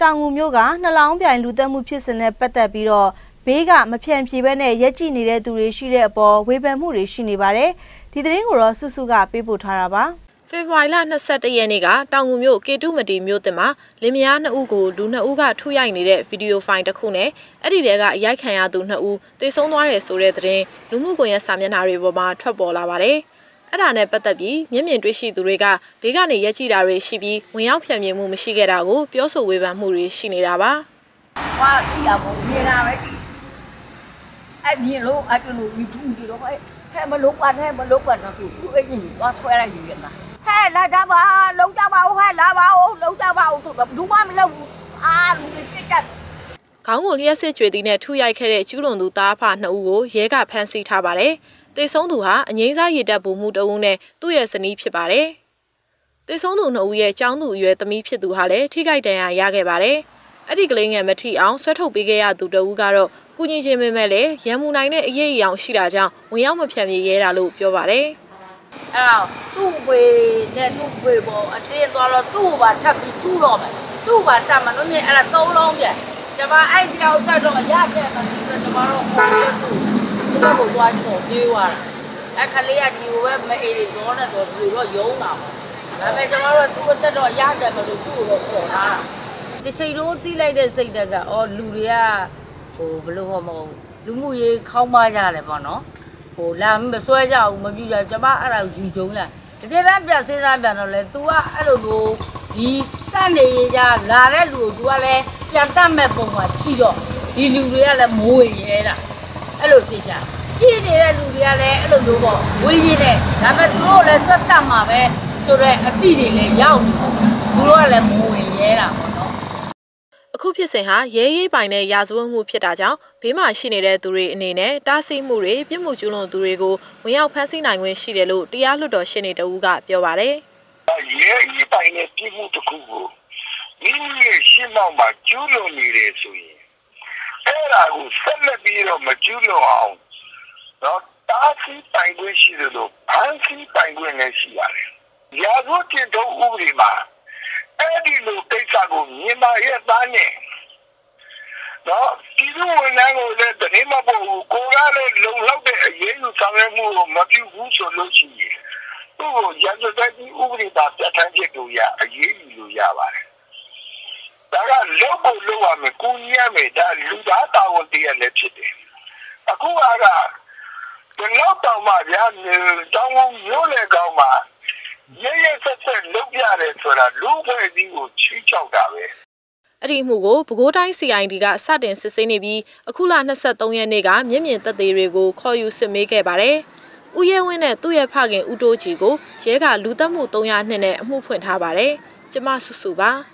တောင်ငူမျိုးကနှလောင်းပြိုင်လူသက်မှုဖြစ်စဉ်နဲ့ပတ်သက်ပြီးတော့ဘေးကမဖြန့်ဖြေဘဲနဲ့ရက်ကြည့်နေတဲ့သူတွေရှိတဲ့အပေါ်ဝေဖန်မှုတွေရှိနေပါတယ်ဒီသတင်းကိုတော့စုကပေးပို့ထားတာပါဖေဖော်ဝါရီလ21ရက်နေ့ကတောင်ငူမြို့ကေတုမတီမြို့တင်မှာလင်မယား2ဦးကိုလူ2ဦးကထုရိုက်နေတဲ့ဗီဒီယိုဖိုင်တစ်ခုနဲ့အဲ့ဒီတဲကအရိုက်ခံရသူ2ဦးတေဆုံးသွားတယ်ဆိုတဲ့သတင်းလူမှုကွန်ရက်စာမျက်နှာတွေပေါ်မှာထွက်ပေါ်လာပါတယ်အဲ့ဒါနဲ့ပတ်သက်ပြီးမျက်မြင်တွေ့ရှိသူတွေကဘေးကနေရက်ကြည့်တာတွေရှိပြီးဝင်ရောက်ဖြန့်မြင်မှုမရှိခဲ့တာကိုပြောဆိုဝေဖန်မှုတွေရှိနေတာပါ။ဟာဒီအမေမြင်လာပဲ။အဲ့မြင်လို့အဲ့လိုယူတူးပြီးတော့ဟဲ့မလုပ်ပါနဲ့မလုပ်ပါနဲ့သူအဲ့ကြီးသွားဆွဲလိုက်ယူရမှာ။ဟဲ့လာကြပါလုံးကြပါဦးဟဲ့လာပါဦးလုံးကြပါဦးသူဘူးမမလုပ်ဘူး။အာလူတွေပြစ်ကြ။ခေါင်းကိုလျှက်စစ်ကြွေသည်နဲ့ထုရိုက်ခဲ့တဲ့ကျူးလွန်သူသားဖ2ဦးကိုရဲကဖမ်းဆီးထားပါတယ်။တေဆုံးသူဟာအငိမ့်စားရည်တက်ဗိုလ်မှူးတဦးနဲ့သူ့ရဲ့ဇနီးဖြစ်ပါတယ်။တေဆုံးသူ2ဦးရဲ့ចောင်းသူအရွယ်သမီးဖြစ်သူဟာလည်းထိခိုက်ဒဏ်ရာရခဲ့ပါတယ်။အဲ့ဒီကလေးငယ်မထီအောင်ဆွဲထုတ်ပေးခဲ့ရသူတဦးကတော့ကုညီချင်းမဲ့လည်းရန်မူနိုင်တဲ့အရေးအယောင်ရှိတာကြောင့်ဝင်ရောက်မဖြန့်ပြေးရဲတာလို့ပြောပါတယ်။အဲ့တော့သူ့ဝေနဲ့သူ့ဝေပေါ်အတင်းသွားတော့သူ့ဘာထပ်ပြီးထူးတော့မယ်။သူ့ဘာတတ်မှလို့မြင်အဲ့ဒါ3လုံးပြန်။ကျွန်မအဲ့တယောက်တက်တော့ရခဲ့မှဒီတော့ကျွန်မတို့ဟိုတူဒီဘက်ကိုသွားတော့ပြေးသွားတာ။အဲ့ခလေးကဒီဘက်မအေးတွေတော့နဲ့တော့ဒီတော့ယုံတာပေါ့။ဒါပေမဲ့ကျွန်တော်တို့သူ့တက်တော့ရခဲ့မှလို့သူ့ကိုတော့ခေါ်လာတာ။ဒီချိန်တော့တီးလိုက်တဲ့စိတ်တက်ကလူတွေကဟိုဘလို့မဟုတ်လူမှုရေးခေါင်းမကြတယ်ပေါ့နော်ဟိုလာမဆွဲကြအောင်မပြူကြကျမအဲ့ဒါကိုယူကြုံလာတကယ်တမ်းပြစဉ်းစားပြန်တော့လေ तू ကအဲ့လိုမျိုးဒီစနေရကြလာတဲ့လူကို तू ကလည်းပြန်တတ်မဲ့ပုံမှာချီတော့ဒီလူတွေကလည်းမိုးရဲတာအဲ့လိုဖြစ်ကြကြည့်နေတဲ့လူတွေကလည်းအဲ့လိုမျိုးပေါ့ဝေးကြီးတယ်ဒါပေမဲ့သူတို့လည်းစက်တက်မှာပဲဆိုတော့အတိတွေလည်းရောက်နေတယ်သူတို့ကလည်းမိုးရဲတာပေါ့နော်အခုဖြစ်စဉ်ဟာရဲရေးပိုင်တဲ့ရာဇဝတ်မှုဖြစ်တာကြောင့်ဘေးမှာရှိနေတဲ့သူတွေအနေနဲ့တားဆီးမှုတွေပြစ်မှုကျူးလွန်သူတွေကိုဝင်ရောက်ဖမ်းဆီးနိုင်ခွင့်ရှိတယ်လို့တရားလွှတ်တော်ရှင်းနေတဦးကပြောပါတယ်။ရဲရေးပိုင်တဲ့ပြစ်မှုတစ်ခုကိုမိမိရဲ့ရှင်းမောက်မှာကျူးလွန်နေတယ်ဆိုရင်အဲ့ဒါကိုဆက်လက်ပြီးတော့မကျူးလွန်အောင်တော့တားဆီးပိုင်ခွင့်ရှိတယ်လို့ဖမ်းဆီးပိုင်ခွင့်လည်းရှိရတယ်။ရာဇဝတ်ကျင့်ထုံးဥပဒေမှာအဲ့ဒီလိုကိစ္စကိုမြန်မာရဲ့သားနဲ့နော်ဒီလိုဝန်ထမ်းကိုလည်းတနေ့မပေါ်ဘူးကိုကလည်းလုံလောက်တဲ့အရေးယူဆောင်ရွက်မှုကိုမပြုဘူးဆိုလို့ရှိရင်သူ့ကိုရာဇဝတ်ကြီးဥပဒေပါပြဋ္ဌာန်းချက်တို့ရအရေးယူလို့ရပါတယ်ဒါကလောက်ဖို့လောက်ရမယ်ကိုကြီးရမယ်ဒါလူသားတာဝန်တည်းလည်းဖြစ်တယ်အခုကဒီလောက်တော့မှဗျာတောင်းမျိုးလေကောင်းမှာရဲဆက်လုပ်ပြတယ်ဆိုတာလူဖွဲ့စည်းကိုချီးချောက်တာပဲအဲ့ဒီမှုကိုပဲခူးတိုင်း CID ကစတင်စစ်ဆေးနေပြီးအခုလ23ရက်နေ့ကမျက်မြင်သက်သေတွေကိုခေါ်ယူစစ်မေးခဲ့ပါတယ်။ဦးရဲဝင်းနဲ့သူ့ရဲ့ဖခင်ဦးတိုးကြီးကိုရဲကလူသက်မှု302နဲ့အမှုဖွင့်ထားပါတယ်။ကျမစုစုပါ။